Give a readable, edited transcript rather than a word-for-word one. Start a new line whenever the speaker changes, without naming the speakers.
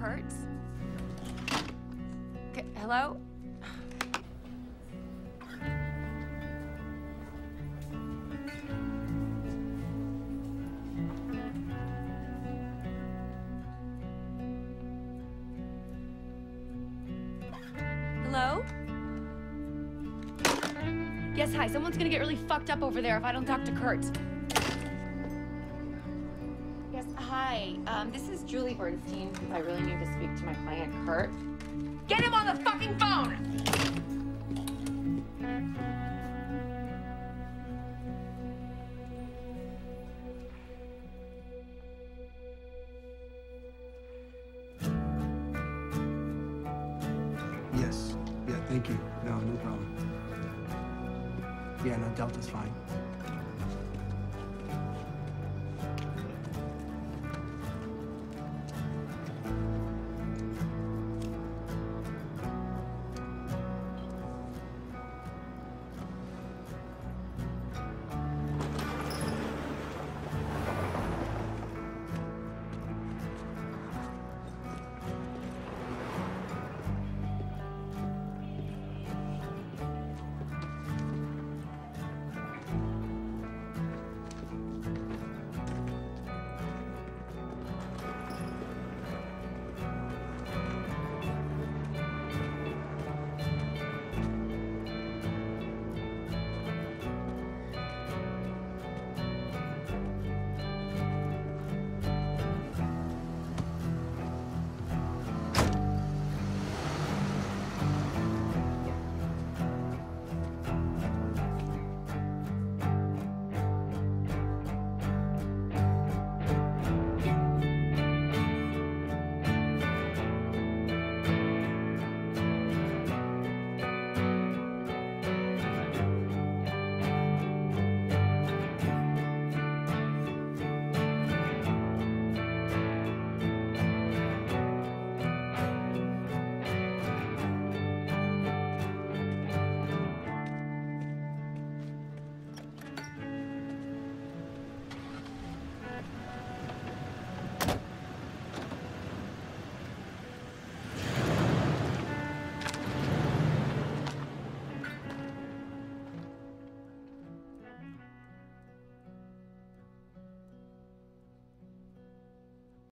Kurt? Hello? Hello? Yes, hi. Someone's gonna get really fucked up over there if I don't talk to Kurt. Yes, hi. This is Julie Bernstein. I really need to speak to my client, Kurt. Get him on the fucking phone!
Yes. Yeah, thank you. No problem. Yeah, no, Delta's fine.